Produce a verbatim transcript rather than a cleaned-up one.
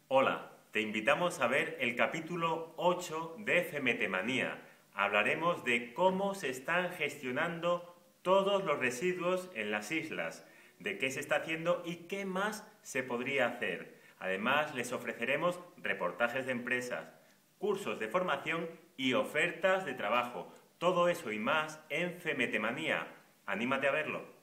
Hola, te invitamos a ver el capítulo ocho de Femetemanía. Hablaremos de cómo se están gestionando todos los residuos en las islas, de qué se está haciendo y qué más se podría hacer. Además, les ofreceremos reportajes de empresas, cursos de formación y ofertas de trabajo. Todo eso y más en Femetemanía. Anímate a verlo.